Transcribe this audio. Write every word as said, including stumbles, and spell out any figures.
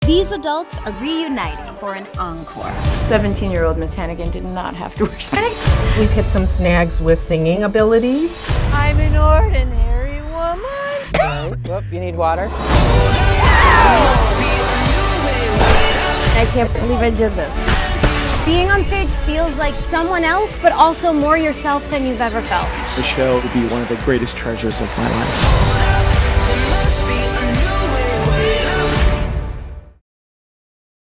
These adults are reuniting for an encore. seventeen-year-old Miss Hannigan did not have to wear specs. We've hit some snags with singing abilities. I'm an ordinary woman. Right. Whoop, you need water? I can't believe I did this. Being on stage feels like someone else, but also more yourself than you've ever felt. The show will be one of the greatest treasures of my life.